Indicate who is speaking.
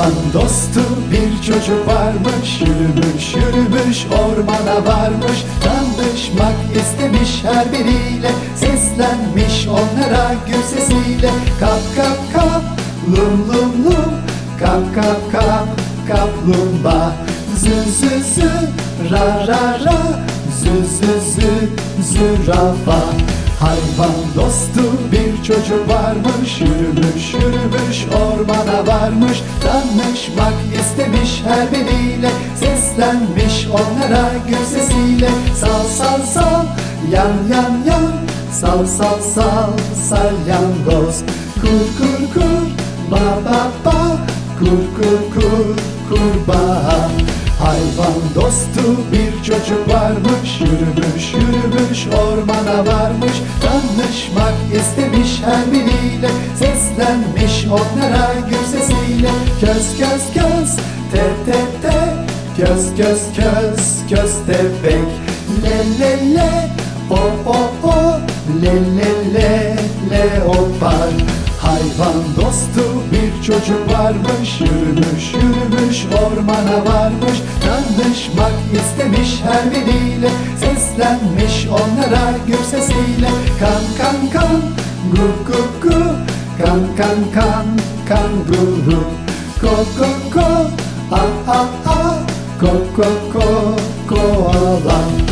Speaker 1: Hayvan dostu bir çocuk varmış, yürümüş yürümüş ormana varmış. Tanışmak istemiş her biriyle, seslenmiş onlara gül sesiyle. Kap kap kap, lum lum lum, kap kap kap, kaplumbağa. Zü zü zü, ra ra ra, zü zü zü, zürafa. Hayvan dostu bir çocuk varmış, yürümüş yürümüş ormana varmış. Tanışmak istemiş her biriyle, seslenmiş onlara gül sesiyle. Sal sal sal, yan yan yan, sal sal sal, salyangoz. Kur kur kur, ba ba ba, kur kur kur, kurbağa. Hayvan dostu bir çocuk varmış, yürümüş yürümüş ormana varmış. Tanışmak istemiş her biriyle, seslenmiş onlara gül sesiyle. Köz köz köz, te te te, köz köz köz, köstebek. Le le le, o o o, le le le, leopar. Hayvan dostu bir çocuk varmış, yürümüş yürümüş ormana varmış. Tanışmak istemiş her biriyle, seslenmiş onlara gül sesiyle. Kan kan kan, gu gu gu, kan kan kan, kanguru. Ko ko ko, a a a, ko ko ko, koala.